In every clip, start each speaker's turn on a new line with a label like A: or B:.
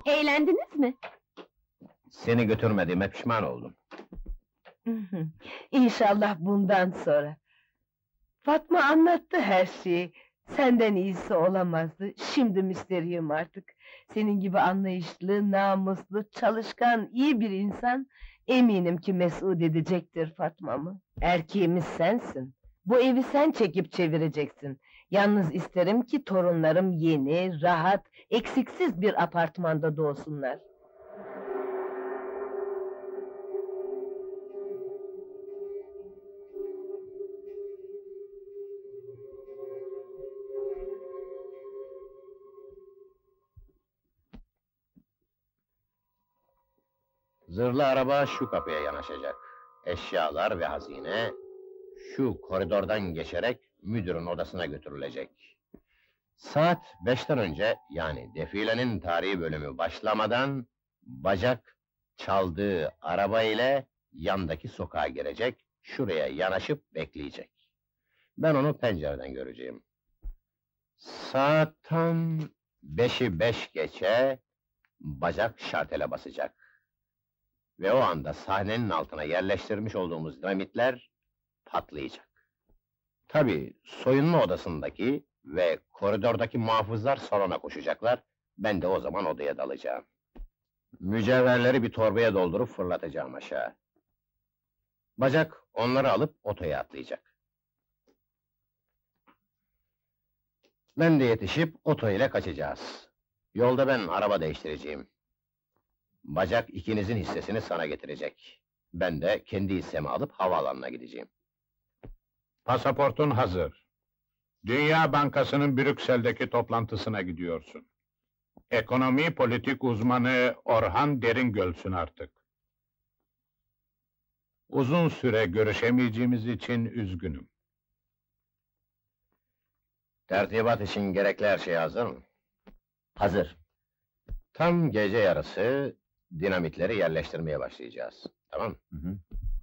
A: Eğlendiniz mi?
B: Seni götürmediğime pişman oldum.
C: İnşallah bundan sonra. Fatma anlattı her şeyi. Senden iyisi olamazdı. Şimdi müsterihim artık. Senin gibi anlayışlı, namuslu, çalışkan, iyi bir insan... ...eminim ki mesut edecektir Fatma'mı. Erkeğimiz sensin. Bu evi sen çekip çevireceksin. Yalnız isterim ki torunlarım yeni, rahat, eksiksiz bir apartmanda doğsunlar.
B: Zırhlı araba şu kapıya yanaşacak. Eşyalar ve hazine... ...şu koridordan geçerek müdürün odasına götürülecek. Saat 5'ten önce, yani defilenin tarihi bölümü başlamadan... ...Bacak çaldığı araba ile yandaki sokağa girecek, şuraya yanaşıp bekleyecek. Ben onu pencereden göreceğim. Saat tam 5'i 5 geçe... ...Bacak şartele basacak. Ve o anda sahnenin altına yerleştirmiş olduğumuz dinamitler patlayacak. Tabii soyunma odasındaki ve koridordaki muhafızlar salona koşacaklar. Ben de o zaman odaya dalacağım. Mücevherleri bir torbaya doldurup fırlatacağım aşağı. Bacak onları alıp otoya atlayacak. Ben de yetişip oto ile kaçacağız. Yolda ben araba değiştireceğim. Bacak ikinizin hissesini sana getirecek. Ben de kendi hissemi alıp havaalanına gideceğim.
D: Pasaportun hazır. Dünya Bankası'nın Brüksel'deki toplantısına gidiyorsun. Ekonomi politik uzmanı Orhan Deringöl'sün artık. Uzun süre görüşemeyeceğimiz için üzgünüm.
B: Tertibat için gerekli her şey hazır mı?
E: Hazır.
B: Tam gece yarısı dinamitleri yerleştirmeye başlayacağız. Tamam?
E: Hı hı.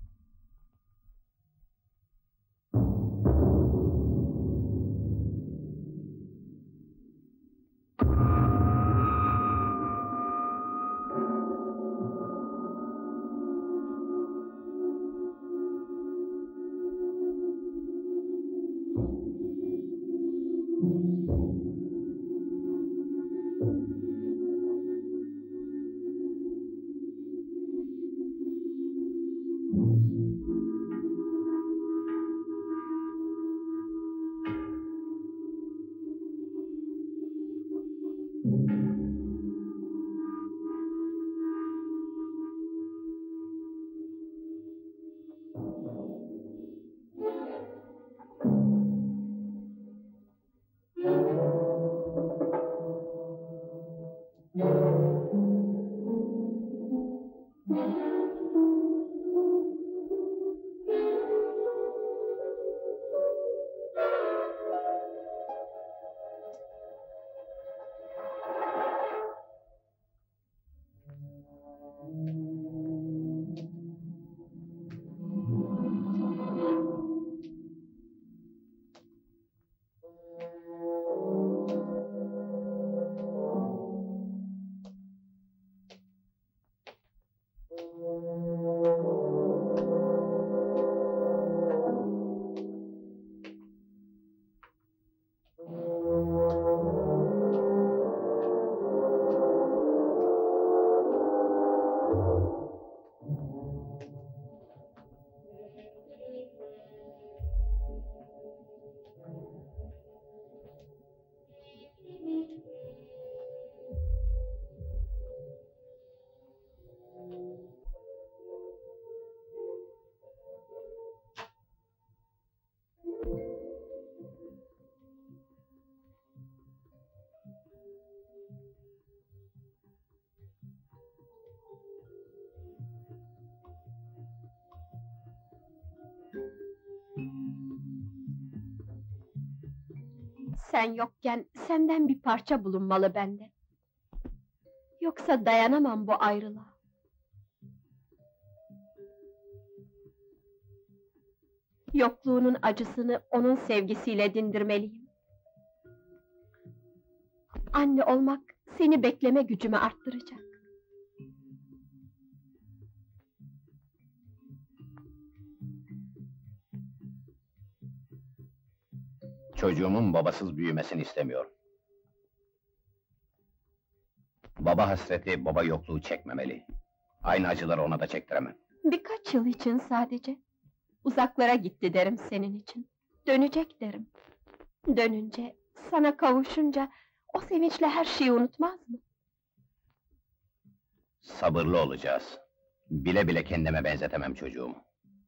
A: Sen yokken senden bir parça bulunmalı bende. Yoksa dayanamam bu ayrılığa. Yokluğunun acısını onun sevgisiyle dindirmeliyim. Anne olmak Seni bekleme gücümü arttıracak.
B: Çocuğumun babasız büyümesini istemiyorum. Baba hasreti, baba yokluğu çekmemeli. Aynı acıları ona da çektiremem.
A: Birkaç yıl için sadece. Uzaklara gitti derim senin için. Dönecek derim. Dönünce, sana kavuşunca, o sevinçle her şeyi unutmaz mı?
B: Sabırlı olacağız. Bile bile kendime benzetemem çocuğumu.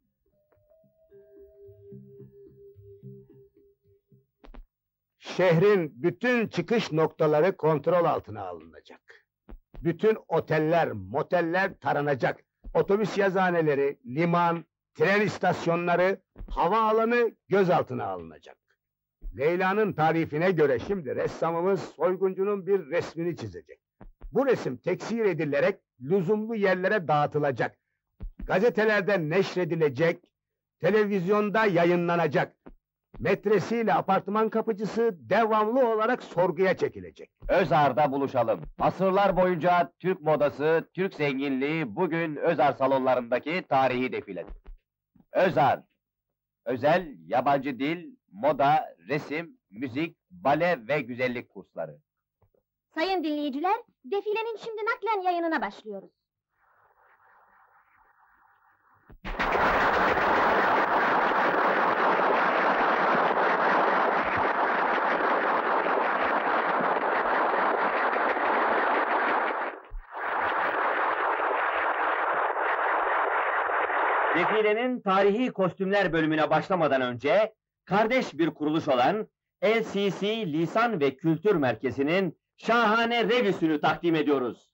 E: Şehrin bütün çıkış noktaları kontrol altına alınacak. Bütün oteller, moteller taranacak. Otobüs yazıhaneleri, liman, tren istasyonları, havaalanı gözaltına alınacak. Leyla'nın tarifine göre şimdi ressamımız soyguncunun bir resmini çizecek. Bu resim teksir edilerek lüzumlu yerlere dağıtılacak. Gazetelerde neşredilecek, televizyonda yayınlanacak. Metresiyle apartman kapıcısı devamlı olarak sorguya çekilecek.
B: Özar'da buluşalım. Asırlar boyunca Türk modası, Türk zenginliği bugün Özar salonlarındaki tarihi defiledir. Özar, özel yabancı dil, moda, resim, müzik, bale ve güzellik kursları.
F: Sayın dinleyiciler, defilenin şimdi naklen yayınına başlıyoruz.
G: Defilenin tarihi kostümler bölümüne başlamadan önce, kardeş bir kuruluş olan LCC Lisan ve Kültür Merkezi'nin şahane revüsünü takdim ediyoruz.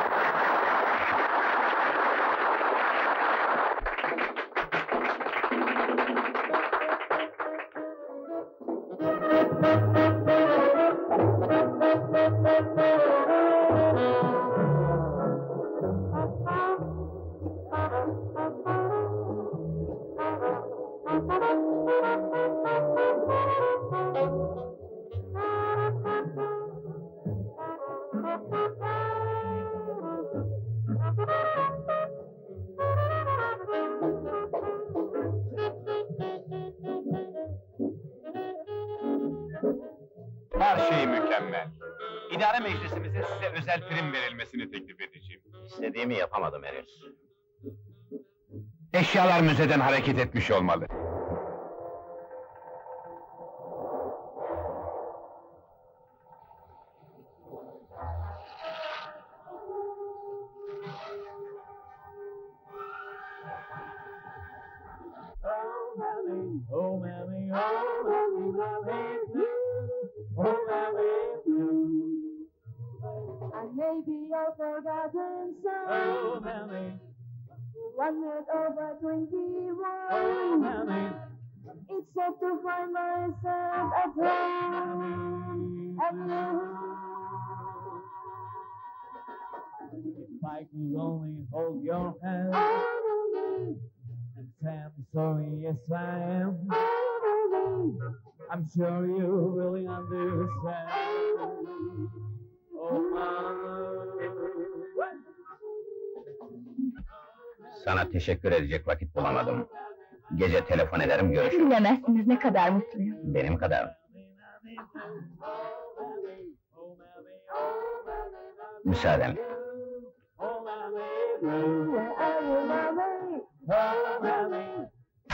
D: Her şey mükemmel. İdare meclisimizin size özel prim verilmesini teklif edeceğim.
B: İstediğimi yapamadım henüz.
D: Eşyalar müzeden hareket etmiş olmalı.
H: I may be a forgotten son, wandered over 21. It's sad to find myself at home, and you.
I: If I could only hold your hand and tell me sorry, yes I am. I'm sure you really understand. Oh, my.
B: Sana teşekkür edecek vakit bulamadım. Gece telefon ederim, görüşürüz.
A: Bilemezsiniz ne kadar mutluyum.
B: Benim kadar. Müsaaden.